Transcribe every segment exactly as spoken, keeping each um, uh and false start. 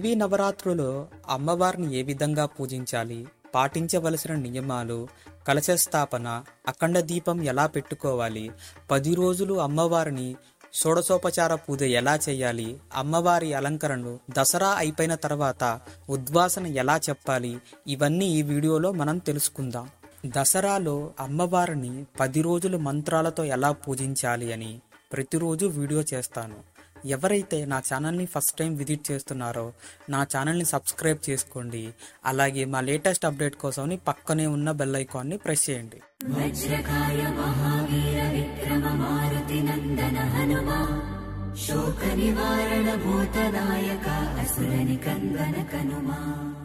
దేవీ నవరాత్రులో అమ్మవారిని ఏ విధంగా పూజించాలి, పాటించవలసిన నియమాలు, కలశ స్థాపన, అఖండ దీపం ఎలా పెట్టుకోవాలి, పది రోజులు అమ్మవారిని షోడశోపచార పూజ ఎలా చేయాలి, అమ్మవారి అలంకరణలు, దసరా అయిపోయిన తర్వాత ఉద్వాసన ఎలా చెప్పాలి, ఇవన్నీ ఈ వీడియోలో మనం తెలుసుకుందాం. దసరాలో అమ్మవారిని పది రోజులు మంత్రాలతో ఎలా పూజించాలి అని ప్రతిరోజు వీడియో చేస్తాను. ఎవరైతే నా ఛానల్ని ఫస్ట్ టైం విజిట్ చేస్తున్నారో నా ఛానల్ని సబ్స్క్రైబ్ చేసుకోండి. అలాగే మా లేటెస్ట్ అప్డేట్ కోసం పక్కనే ఉన్న బెల్ ఐకాన్ని ప్రెస్ చేయండి. వజ్రకాయ మహావీర విక్రమ మారుతి నందన హనుమా శోక నివారణ భూతనాయక అసుర నికందన కనుమా.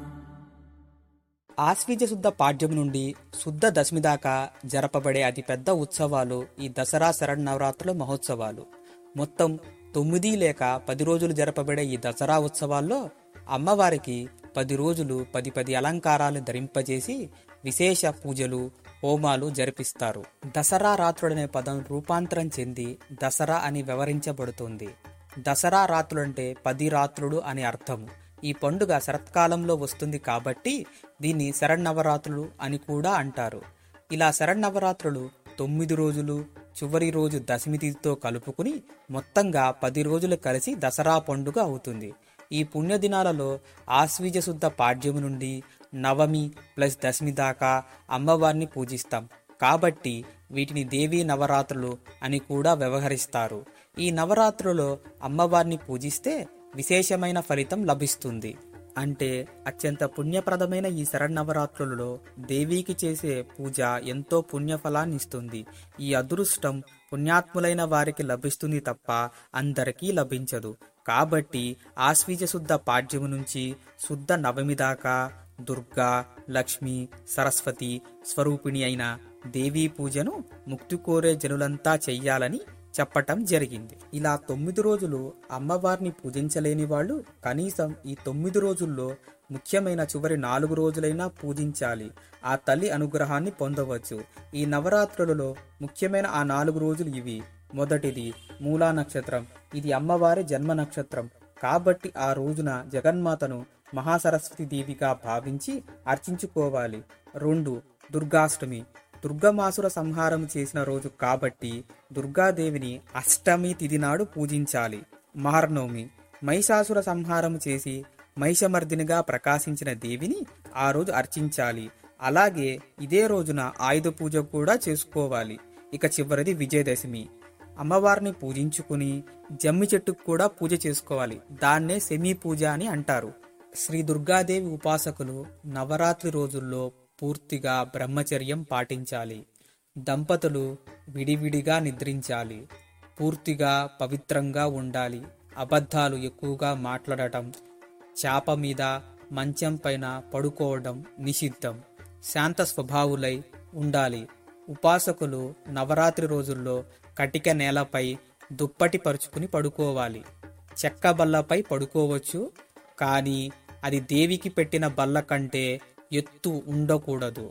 ఆశ్వీజ శుద్ధ పాడ్యం నుండి శుద్ధ దశమి దాకా జరపబడే అతిపెద్ద ఉత్సవాలు ఈ దసరా శరన్నవరాత్రుల మహోత్సవాలు. మొత్తం తొమ్మిది లేక పది రోజులు జరపబడే ఈ దసరా ఉత్సవాల్లో అమ్మవారికి పది రోజులు పది పది అలంకారాలు ధరింపజేసి విశేష పూజలు, హోమాలు జరిపిస్తారు. దసరా రాత్రుడనే పదం రూపాంతరం చెంది దసరా అని వ్యవహరించబడుతుంది. దసరా రాత్రులంటే పది రాత్రుడు అని అర్థం. ఈ పండుగ శరత్కాలంలో వస్తుంది కాబట్టి దీన్ని శరన్నవరాత్రులు అని కూడా అంటారు. ఇలా శరన్నవరాత్రులు తొమ్మిది రోజులు చివరి రోజు దశమి తిథితో కలుపుకుని మొత్తంగా పది రోజులు కలిసి దసరా పండుగ అవుతుంది. ఈ పుణ్యదినాలలో ఆశ్వీజ శుద్ధ పాడ్యము నుండి నవమి ప్లస్ దశమి దాకా అమ్మవారిని పూజిస్తాం కాబట్టి వీటిని దేవీ నవరాత్రులు అని కూడా వ్యవహరిస్తారు. ఈ నవరాత్రులలో అమ్మవారిని పూజిస్తే విశేషమైన ఫలితం లభిస్తుంది. అంటే అత్యంత పుణ్యప్రదమైన ఈ శరన్నవరాత్రులలో దేవీకి చేసే పూజ ఎంతో పుణ్యఫలాన్ని ఇస్తుంది. ఈ అదృష్టం పుణ్యాత్ములైన వారికి లభిస్తుంది తప్ప అందరికీ లభించదు. కాబట్టి ఆశ్వీజ శుద్ధ పాడ్యము నుంచి శుద్ధ నవమి దాకా దుర్గా, లక్ష్మి, సరస్వతి స్వరూపిణి అయిన దేవీ పూజను ముక్తి కోరే జనులంతా చెయ్యాలని చెప్పటం జరిగింది. ఇలా తొమ్మిది రోజులు అమ్మవారిని పూజించలేని వాళ్ళు కనీసం ఈ తొమ్మిది రోజుల్లో ముఖ్యమైన చివరి నాలుగు రోజులైనా పూజించాలి. ఆ తల్లి అనుగ్రహాన్ని పొందవచ్చు. ఈ నవరాత్రులలో ముఖ్యమైన ఆ నాలుగు రోజులు ఇవి. మొదటిది మూలా నక్షత్రం. ఇది అమ్మవారి జన్మ నక్షత్రం కాబట్టి ఆ రోజున జగన్మాతను మహాసరస్వతి దేవిగా భావించి అర్చించుకోవాలి. రెండు దుర్గాష్టమి. దుర్గమాసుర సంహారం చేసిన రోజు కాబట్టి దుర్గాదేవిని అష్టమి తిథి నాడు పూజించాలి. మహర్నవమి. మహిషాసుర సంహారం చేసి మహిషమర్దినిగా ప్రకాశించిన దేవిని ఆ రోజు అర్చించాలి. అలాగే ఇదే రోజున ఆయుధ పూజ కూడా చేసుకోవాలి. ఇక చివరిది విజయదశమి. అమ్మవారిని పూజించుకుని జమ్మి చెట్టుకు కూడా పూజ చేసుకోవాలి. దాన్నే సెమీ పూజ అని అంటారు. శ్రీ దుర్గాదేవి ఉపాసకులు నవరాత్రి రోజుల్లో పూర్తిగా బ్రహ్మచర్యం పాటించాలి. దంపతులు విడివిడిగా నిద్రించాలి. పూర్తిగా పవిత్రంగా ఉండాలి. అబద్ధాలు ఎక్కువగా మాట్లాడటం, చాప మీద మంచం పైన పడుకోవడం నిషిద్ధం. శాంత స్వభావులై ఉండాలి. ఉపాసకులు నవరాత్రి రోజుల్లో కటిక నేలపై దుప్పటి పరుచుకుని పడుకోవాలి. చెక్క బల్లపై పడుకోవచ్చు, కానీ అది దేవికి పెట్టిన బల్ల కంటే ఎత్తు ఉండకూడదు.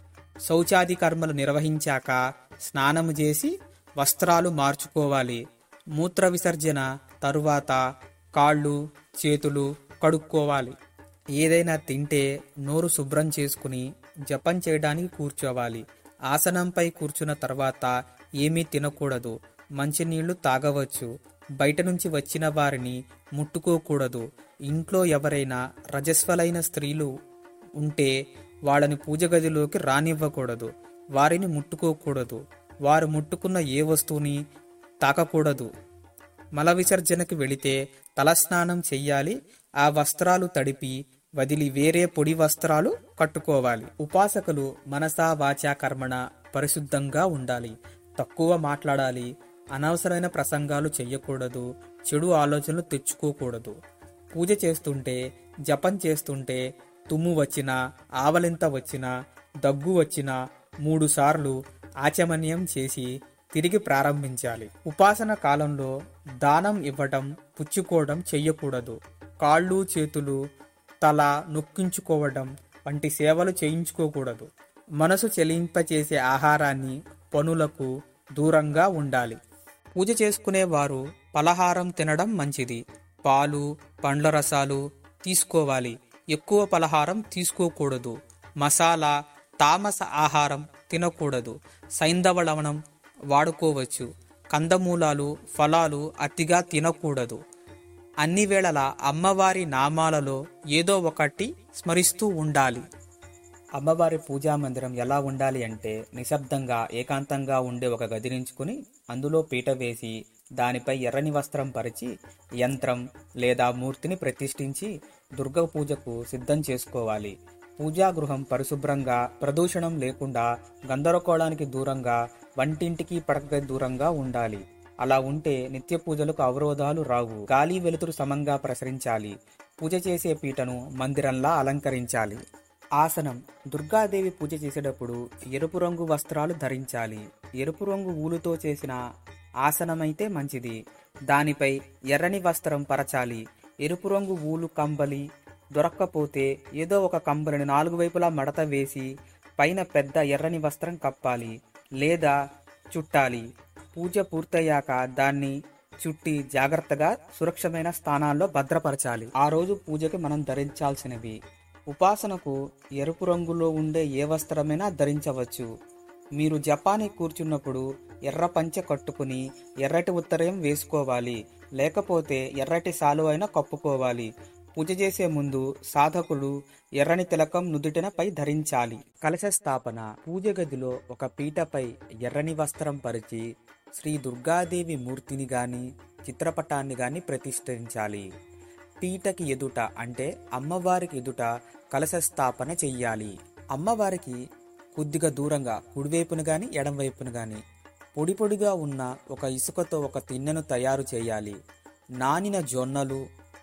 శౌచాది కర్మలు నిర్వహించాక స్నానము చేసి వస్త్రాలు మార్చుకోవాలి. మూత్ర విసర్జన తరువాత కాళ్ళు చేతులు కడుక్కోవాలి. ఏదైనా తింటే నోరు శుభ్రం చేసుకుని జపం చేయడానికి కూర్చోవాలి. ఆసనంపై కూర్చున్న తర్వాత ఏమీ తినకూడదు. మంచినీళ్లు తాగవచ్చు. బయట నుంచి వచ్చిన వారిని ముట్టుకోకూడదు. ఇంట్లో ఎవరైనా రజస్వలైన స్త్రీలు ఉంటే వాళ్ళని పూజ గదిలోకి రానివ్వకూడదు. వారిని ముట్టుకోకూడదు. వారు ముట్టుకున్న ఏ వస్తువుని తాకకూడదు. మల విసర్జనకి వెళితే తలస్నానం చెయ్యాలి. ఆ వస్త్రాలు తడిపి వదిలి వేరే పొడి వస్త్రాలు కట్టుకోవాలి. ఉపాసకులు మనసా వాచా కర్మణ పరిశుద్ధంగా ఉండాలి. తక్కువ మాట్లాడాలి. అనవసరమైన ప్రసంగాలు చెయ్యకూడదు. చెడు ఆలోచనలు తెచ్చుకోకూడదు. పూజ చేస్తుంటే జపం చేస్తుంటే తుమ్ము వచ్చినా, ఆవలింత వచ్చినా, దగ్గు వచ్చినా మూడు సార్లు ఆచమన్యం చేసి తిరిగి ప్రారంభించాలి. ఉపాసన కాలంలో దానం ఇవ్వటం, పుచ్చుకోవడం చెయ్యకూడదు. కాళ్ళు చేతులు తల నొక్కించుకోవడం వంటి సేవలు చేయించుకోకూడదు. మనసు చెలింపచేసే ఆహారాన్ని, పనులకు దూరంగా ఉండాలి. పూజ చేసుకునేవారు పలహారం తినడం మంచిది. పాలు, పండ్ల రసాలు, తీసుకోవాలి. ఎక్కువ పలహారం తీసుకోకూడదు. మసాలా, తామస ఆహారం తినకూడదు. సైంధవ లవణం వాడుకోవచ్చు. కందమూలాలు, ఫలాలు అతిగా తినకూడదు. అన్ని వేళలా అమ్మవారి నామాలలో ఏదో ఒకటి స్మరిస్తూ ఉండాలి. అమ్మవారి పూజా మందిరం ఎలా ఉండాలి అంటే నిశ్శబ్దంగా, ఏకాంతంగా ఉండే ఒక గదినించుకుని అందులో పీట వేసి దానిపై ఎర్రని వస్త్రం పరిచి యంత్రం లేదా మూర్తిని ప్రతిష్ఠించి దుర్గ పూజకు సిద్ధం చేసుకోవాలి. పూజా గృహం పరిశుభ్రంగా, ప్రదూషణం లేకుండా, గందరగోళానికి దూరంగా, వంటింటికి పడక దూరంగా ఉండాలి. అలా ఉంటే నిత్య పూజలకు అవరోధాలు రావు. గాలి వెలుతురు సమంగా ప్రసరించాలి. పూజ చేసే పీటను మందిరంలా అలంకరించాలి. ఆసనం. దుర్గాదేవి పూజ చేసేటప్పుడు ఎరుపు రంగు వస్త్రాలు ధరించాలి. ఎరుపు రంగు ఊలుతో చేసిన ఆసనమైతే మంచిది. దానిపై ఎర్రని వస్త్రం పరచాలి. ఎరుపు రంగు ఊలు కంబలి దొరక్కపోతే ఏదో ఒక కంబలిని నాలుగు వైపులా మడత వేసి పైన పెద్ద ఎర్రని వస్త్రం కప్పాలి లేదా చుట్టాలి. పూజ పూర్తయ్యాక దాన్ని చుట్టి జాగ్రత్తగా సురక్షమైన స్థానాల్లో భద్రపరచాలి. ఆ రోజు పూజకి మనం ధరించాల్సినవి: ఉపాసనకు ఎరుపు రంగులో ఉండే ఏ వస్త్రమైనా ధరించవచ్చు. మీరు జపానికి కూర్చున్నప్పుడు ఎర్ర పంచె కట్టుకుని ఎర్రటి ఉత్తరయం వేసుకోవాలి. లేకపోతే ఎర్రటి సాలు అయినా కప్పుకోవాలి. పూజ చేసే ముందు సాధకులు ఎర్రని తిలకం నుదుటిన పై ధరించాలి. కలశ స్థాపన. పూజ గదిలో ఒక పీటపై ఎర్రని వస్త్రం పరిచి శ్రీ దుర్గాదేవి మూర్తిని గాని చిత్రపటాన్ని గాని ప్రతిష్ఠించాలి. పీటకి ఎదుట అంటే అమ్మవారికి ఎదుట కలశ స్థాపన చెయ్యాలి. అమ్మవారికి కొద్దిగా దూరంగా కుడివైపున గాని ఎడంవైపున గాని పొడి పొడిగా ఉన్న ఒక ఇసుకతో ఒక తిన్నెను తయారు చేయాలి. నానిన జొన్నలు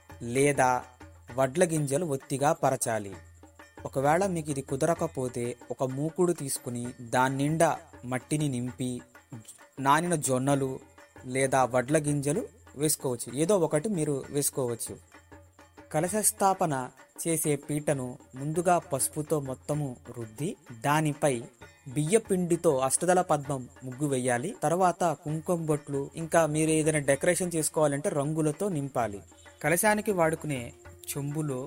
లేదా వడ్ల గింజలు ఒత్తిగా పరచాలి. ఒకవేళ మీకు ఇది కుదరకపోతే ఒక మూకుడు తీసుకుని దాని నిండా మట్టిని నింపి నానిన జొన్నలు లేదా వడ్ల గింజలు వేసుకోవచ్చు. ఏదో ఒకటి మీరు వేసుకోవచ్చు. కలశ స్థాపన చేసే పీటను ముందుగా పసుపుతో మొత్తము రుద్ది దానిపై బియ్య పిండితో అష్టదళ పద్మం ముగ్గు వేయాలి. తర్వాత కుంకుమ బొట్లు, ఇంకా మీరు ఏదైనా డెకరేషన్ చేసుకోవాలంటే రంగులతో నింపాలి. కలశానికి వాడుకునే చెంబులో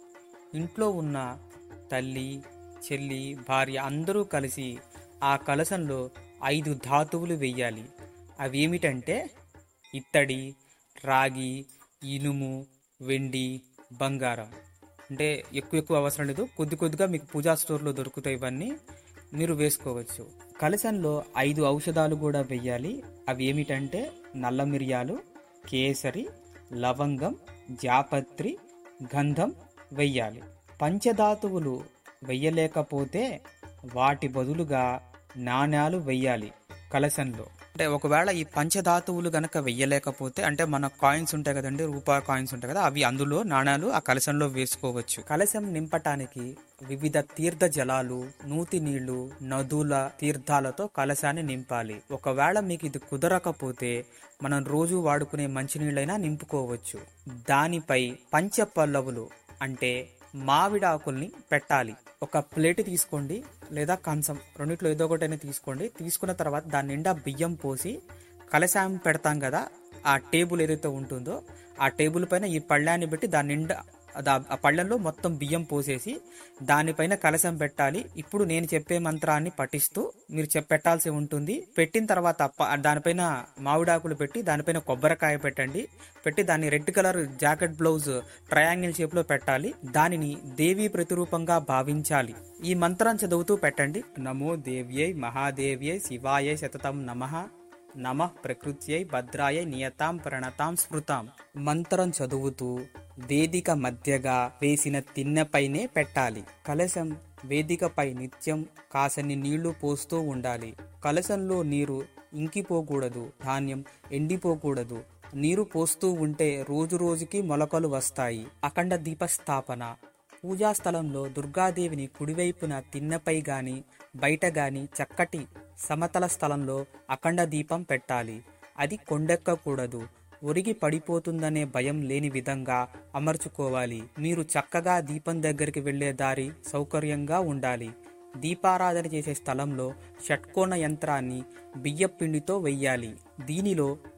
ఇంట్లో ఉన్న తల్లి, చెల్లి, భార్య అందరూ కలిసి ఆ కలశంలో ఐదు ధాతువులు వేయాలి. అవి ఏమిటంటే ఇత్తడి, రాగి, ఇనుము, వెండి, బంగారం. అంటే ఎక్కువ ఎక్కువ అవసరం లేదు, కొద్ది కొద్దిగా మీకు పూజా స్టోర్లో దొరుకుతాయి. ఇవన్నీ మీరు వేసుకోవచ్చు. కలశంలో ఐదు ఔషధాలు కూడా వెయ్యాలి. అవి ఏమిటంటే నల్ల మిరియాలు, కేసరి, లవంగం, జాపత్రి, గంధం వెయ్యాలి. పంచధాతువులు వెయ్యలేకపోతే వాటి బదులుగా నాణ్యాలు వెయ్యాలి కలశంలో. అంటే ఒకవేళ ఈ పంచధాతువులు గనక వెయ్యలేకపోతే, అంటే మన కాయిన్స్ ఉంటాయి కదండి, రూపాయి కాయిన్స్ ఉంటాయి కదా, అవి అందులో నాణ్యాలు ఆ కలశంలో వేసుకోవచ్చు. కలశం నింపటానికి వివిధ తీర్థ జలాలు, నూతి నీళ్లు, నదుల తీర్థాలతో కలశాన్ని నింపాలి. ఒకవేళ మీకు ఇది కుదరకపోతే మనం రోజు వాడుకునే మంచినీళ్ళైనా నింపుకోవచ్చు. దానిపై పంచ పల్లవులు అంటే మామిడాకుల్ని పెట్టాలి. ఒక ప్లేట్ తీసుకోండి లేదా కంచం, రెండిట్లో ఏదో ఒకటైనా తీసుకోండి. తీసుకున్న తర్వాత దాని నిండా బియ్యం పోసి కలశం పెడతాం కదా, ఆ టేబుల్ ఏదైతే ఉంటుందో ఆ టేబుల్ పైన ఈ పళ్ళాన్ని పెట్టి దాని నిండా ఆ పళ్ళెంలో మొత్తం బియ్యం పోసేసి దానిపైన కలశం పెట్టాలి. ఇప్పుడు నేను చెప్పే మంత్రాన్ని పఠిస్తూ మీరు చెప్ పెట్టాల్సి ఉంటుంది. పెట్టిన తర్వాత దానిపైన మామిడాకులు పెట్టి దానిపైన కొబ్బరికాయ పెట్టండి. పెట్టి దాన్ని red colour jacket blouse triangle shape లో పెట్టాలి. దానిని దేవీ ప్రతిరూపంగా భావించాలి. ఈ మంత్రం చదువుతూ పెట్టండి. నమో దేవ్యై మహాదేవ్యై శివాయై సతతం నమః. నమః ప్రకృత్యై భద్రాయై నియతాం ప్రణతాం స్మృతాం. మంత్రం చదువుతూ వేదిక మధ్యగా వేసిన తిన్నెపైనే పెట్టాలి. కలశం వేదికపై నిత్యం కాసన్ని నీళ్లు పోస్తూ ఉండాలి. కలశంలో నీరు ఇంకిపోకూడదు, ధాన్యం ఎండిపోకూడదు. నీరు పోస్తూ ఉంటే రోజు రోజుకి మొలకలు వస్తాయి. అఖండ దీపస్థాపన. పూజాస్థలంలో దుర్గాదేవిని కుడివైపున తిన్నెపై గాని బయట గాని చక్కటి సమతల స్థలంలో అఖండ దీపం పెట్టాలి. అది కొండెక్కకూడదు. ఒరిగి పడిపోతుందనే భయం లేని విధంగా అమర్చుకోవాలి. మీరు చక్కగా దీపం దగ్గరికి వెళ్లే దారి సౌకర్యంగా ఉండాలి. దీపారాధన చేసే స్థలంలో షట్కోణ యంత్రాన్ని బియ్యపిండితో వెయ్యాలి. దీనిలో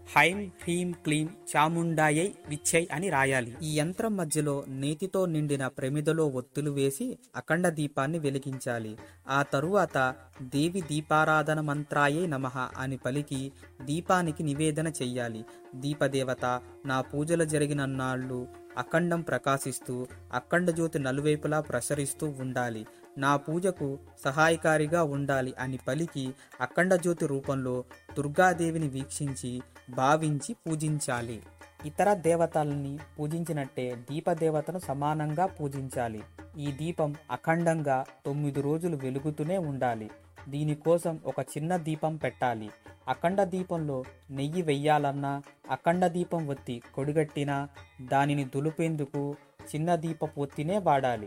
హైం హ్రీం క్లీం చాముండాయై విచ్చై అని రాయాలి. ఈ యంత్రం మధ్యలో నేతితో నిండిన ప్రమిదలో ఒత్తులు వేసి అఖండ దీపాన్ని వెలిగించాలి. ఆ తరువాత దేవి దీపారాధన మంత్రాయై నమః అని పలికి దీపానికి నివేదన చెయ్యాలి. దీపదేవత నా పూజలు జరిగిన నాళ్ళు అఖండం ప్రకాశిస్తూ అఖండ జ్యోతి నలువైపులా ప్రసరిస్తూ ఉండాలి. నా పూజకు సహాయకారిగా ఉండాలి అని పలికి అఖండ జ్యోతి రూపంలో దుర్గాదేవిని వీక్షించి భావించి పూజించాలి. ఇతర దేవతల్ని పూజించినట్టే దీపదేవతను సమానంగా పూజించాలి. ఈ దీపం అఖండంగా తొమ్మిది రోజులు వెలుగుతూనే ఉండాలి. దీనికోసం ఒక చిన్న దీపం పెట్టాలి. అఖండ దీపంలో నెయ్యి వెయ్యాలన్నా, అఖండ దీపం ఒత్తి కొడిగట్టినా దానిని దులిపేందుకు చిన్న దీపపు ఒత్తినే వాడాలి.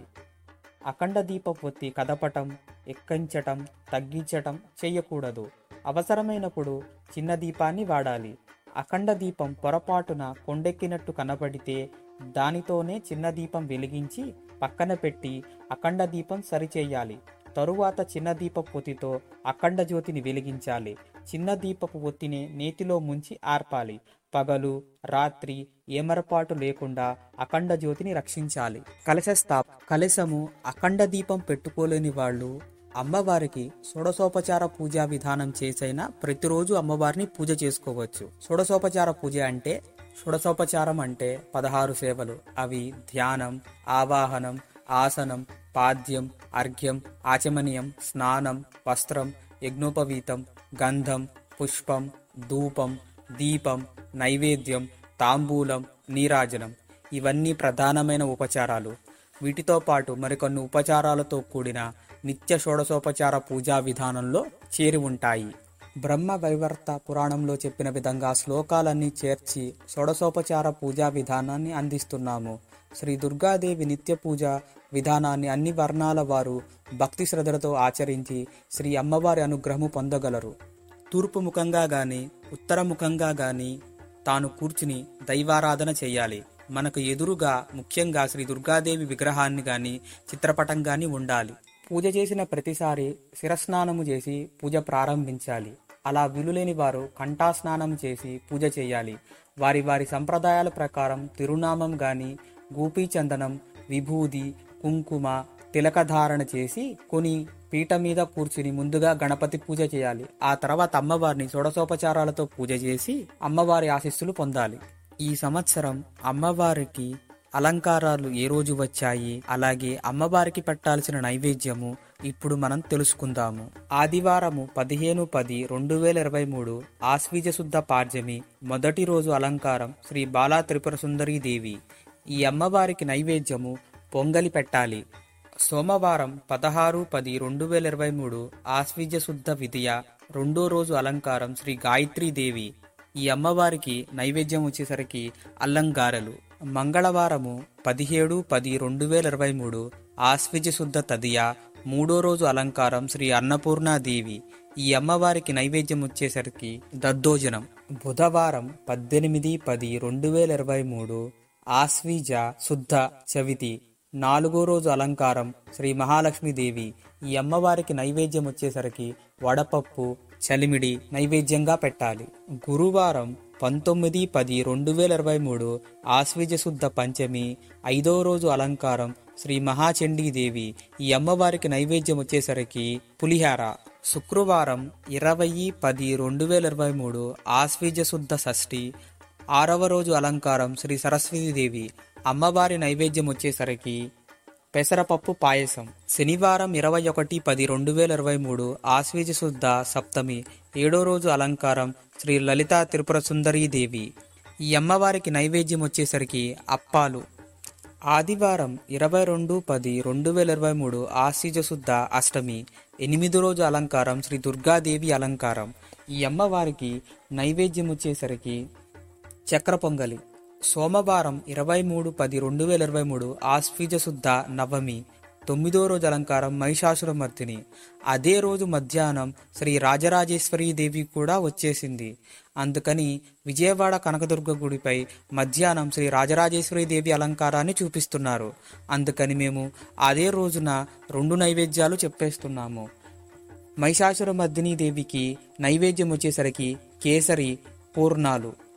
అఖండ దీపపు ఒత్తి కదపటం, ఎక్కించటం, తగ్గించటం చేయకూడదు. అవసరమైనప్పుడు చిన్న దీపాన్ని వాడాలి. అఖండ దీపం పొరపాటున కొండెక్కినట్టు కనబడితే దానితోనే చిన్న దీపం వెలిగించి పక్కన పెట్టి అఖండ దీపం సరిచేయాలి. తరువాత చిన్న దీపపు ఒత్తితో అఖండ జ్యోతిని వెలిగించాలి. చిన్న దీపపు ఒత్తిని నేతిలో ముంచి ఆర్పాలి. పగలు రాత్రి ఏమరపాటు లేకుండా అఖండ జ్యోతిని రక్షించాలి. కలశ స్థాప కలశము అఖండ దీపం పెట్టుకోలేని వాళ్ళు అమ్మవారికి షోడశోపచార పూజా విధానం చేసైనా ప్రతిరోజు అమ్మవారిని పూజ చేసుకోవచ్చు. షోడశోపచార పూజ అంటే షోడశోపచారం అంటే పదహారు సేవలు. అవి ధ్యానం, ఆవాహనం, ఆసనం, పాద్యం, అర్ఘ్యం, ఆచమనీయం, స్నానం, వస్త్రం, యజ్ఞోపవీతం, గంధం, పుష్పం, ధూపం, దీపం, నైవేద్యం, తాంబూలం, నీరాజనం. ఇవన్నీ ప్రధానమైన ఉపచారాలు. వీటితో పాటు మరికొన్ని ఉపచారాలతో కూడిన నిత్య షోడశోపచార పూజా విధానంలో చేరి ఉంటాయి. బ్రహ్మ వైవర్త పురాణంలో చెప్పిన విధంగా శ్లోకాలన్నీ చేర్చి షోడశోపచార పూజా విధానాన్ని అందిస్తున్నాము. శ్రీ దుర్గాదేవి నిత్య పూజ విధానాన్ని అన్ని వర్ణాల వారు భక్తి శ్రద్ధలతో ఆచరించి శ్రీ అమ్మవారి అనుగ్రహము పొందగలరు. తూర్పు ముఖంగా గాని ఉత్తర ముఖంగా గాని తాను కూర్చుని దైవారాధన చేయాలి. మనకు ఎదురుగా ముఖ్యంగా శ్రీ దుర్గాదేవి విగ్రహాన్ని గాని చిత్రపటం గాని ఉండాలి. పూజ చేసిన ప్రతిసారి శిరస్నానము చేసి పూజ ప్రారంభించాలి. అలా వీలులేని వారు కంఠాస్నానం చేసి పూజ చేయాలి. వారి వారి సంప్రదాయాల ప్రకారం తిరునామం గాని, గోపీచందనం, విభూది, కుంకుమ, తిలకధారణ చేసి కొని పీట మీద కూర్చుని ముందుగా గణపతి పూజ చేయాలి. ఆ తర్వాత అమ్మవారిని షోడశోపచారాలతో పూజ చేసి అమ్మవారి ఆశీస్సులు పొందాలి. ఈ సంవత్సరం అమ్మవారికి అలంకారాలు ఏ రోజు వచ్చాయి, అలాగే అమ్మవారికి పెట్టాల్సిన నైవేద్యము ఇప్పుడు మనం తెలుసుకుందాము. ఆదివారము పదిహేను పది రెండు వేల ఇరవై మూడు ఆశ్వీజ శుద్ధ పాడ్యమి మొదటి రోజు అలంకారం శ్రీ బాలా త్రిపుర సుందరీ దేవి. ఈ అమ్మవారికి నైవేద్యము పొంగలి పెట్టాలి. సోమవారం పదహారు పది రెండు వేల ఇరవై మూడు ఆశ్వీజ శుద్ధ విధియ రెండో రోజు అలంకారం శ్రీ గాయత్రీ దేవి. ఈ అమ్మవారికి నైవేద్యం వచ్చేసరికి అల్లంగారెలు. మంగళవారము పదిహేడు పది రెండు వేల ఇరవై మూడు ఆశ్వీజ శుద్ధ తదియ మూడో రోజు అలంకారం శ్రీ అన్నపూర్ణాదేవి. ఈ అమ్మవారికి నైవేద్యం వచ్చేసరికి దద్దోజనం. బుధవారం పద్దెనిమిది పది రెండు వేల ఇరవై మూడు ఆశ్వీజ శుద్ధ చవితి నాలుగో రోజు అలంకారం శ్రీ మహాలక్ష్మీదేవి. ఈ అమ్మవారికి నైవేద్యం వచ్చేసరికి వడపప్పు, చలిమిడి నైవేద్యంగా పెట్టాలి. గురువారం పంతొమ్మిది పది రెండు వేల ఇరవై మూడు ఆశ్వీజ శుద్ధ పంచమి ఐదో రోజు అలంకారం శ్రీ మహాచండీదేవి. ఈ అమ్మవారికి నైవేద్యం వచ్చేసరికి పులిహార. శుక్రవారం ఇరవై పది రెండు వేల ఇరవై మూడు ఆశ్వీజ శుద్ధ షష్ఠి ఆరవ రోజు అలంకారం శ్రీ సరస్వతీదేవి. అమ్మవారి నైవేద్యం వచ్చేసరికి పెసరపప్పు పాయసం. శనివారం ఇరవై ఒకటి పది రెండు వేల ఇరవై మూడు ఆశ్వీజ శుద్ధ సప్తమి ఏడో రోజు అలంకారం శ్రీ లలితా త్రిపుర సుందరీదేవి. ఈ అమ్మవారికి నైవేద్యం వచ్చేసరికి అప్పాలు. ఆదివారం ఇరవై రెండు పది రెండు వేల ఇరవై మూడు ఆశ్వీజ శుద్ధ అష్టమి ఎనిమిదో రోజు అలంకారం శ్రీ దుర్గాదేవి అలంకారం. ఈ అమ్మవారికి నైవేద్యం వచ్చేసరికి చక్ర పొంగలి. సోమవారం ఇరవై మూడు పది రెండు వేల ఇరవై మూడు ఆశ్వీజ శుద్ధ నవమి తొమ్మిదో రోజు అలంకారం మహిషాసురమర్దిని. అదే రోజు మధ్యాహ్నం శ్రీ రాజరాజేశ్వరీ దేవి కూడా వచ్చేసింది. అందుకని విజయవాడ కనకదుర్గ గుడిపై మధ్యాహ్నం శ్రీ రాజరాజేశ్వరీ దేవి అలంకారాన్ని చూపిస్తున్నారు. అందుకని మేము అదే రోజున రెండు నైవేద్యాలు చెప్పేస్తున్నాము. మహిషాసురమర్దిని దేవికి నైవేద్యం వచ్చేసరికి కేసరి పూర్ణాలు.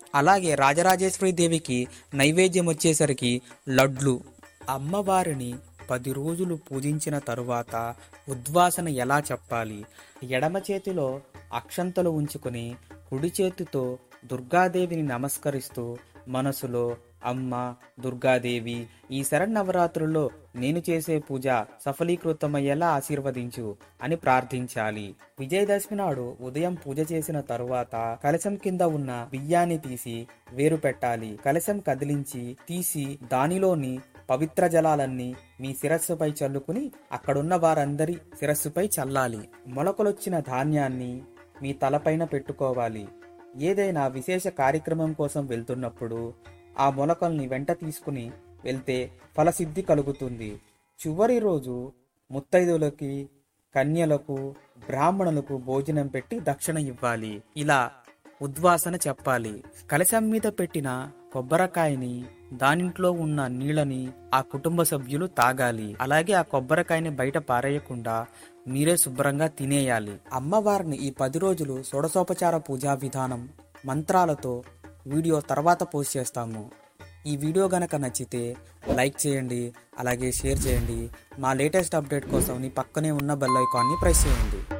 అలాగే రాజరాజేశ్వరి దేవికి నైవేద్యం వచ్చేసరికి లడ్లు. అమ్మవారిని పది రోజులు పూజించిన తరువాత ఉద్వాసన ఎలా చెప్పాలి? ఎడమ చేతిలో అక్షంతలు ఉంచుకుని కుడి చేతితో దుర్గాదేవిని నమస్కరిస్తూ మనసులో అమ్మ దుర్గాదేవి, ఈ శరన్నవరాత్రుల్లో నేను చేసే పూజ సఫలీకృతమయ్యేలా ఆశీర్వదించు అని ప్రార్థించాలి. విజయదశమి నాడు ఉదయం పూజ చేసిన తరువాత కలశం కింద ఉన్న బియ్యాన్ని తీసి వేరు పెట్టాలి. కలశం కదిలించి తీసి దానిలోని పవిత్ర జలాలన్నీ మీ శిరస్సుపై చల్లుకుని అక్కడున్న వారందరి శిరస్సుపై చల్లాలి. మొలకలొచ్చిన ధాన్యాన్ని మీ తలపైన పెట్టుకోవాలి. ఏదైనా విశేష కార్యక్రమం కోసం వెళ్తున్నప్పుడు ఆ మొలకల్ని వెంట తీసుకుని వెళ్తే ఫలసిద్ధి కలుగుతుంది. చివరి రోజు ముత్తైదులకి, కన్యలకు, బ్రాహ్మణులకు భోజనం పెట్టి దక్షిణ ఇవ్వాలి. ఇలా ఉద్వాసన చెప్పాలి. కలశం మీద పెట్టిన కొబ్బరికాయని, దానింట్లో ఉన్న నీళ్ళని ఆ కుటుంబ సభ్యులు తాగాలి. అలాగే ఆ కొబ్బరికాయని బయట పారేయకుండా మీరే శుభ్రంగా తినేయాలి. అమ్మవారిని ఈ పది రోజులు షోడశోపచార పూజా విధానం మంత్రాలతో వీడియో తర్వాత పోస్ట్ చేస్తాము. ఈ వీడియో గనక నచ్చితే లైక్ చేయండి, అలాగే షేర్ చేయండి. మా లేటెస్ట్ అప్డేట్ కోసం నీ పక్కనే ఉన్న బెల్ ఐకాన్ని ప్రెస్ చేయండి.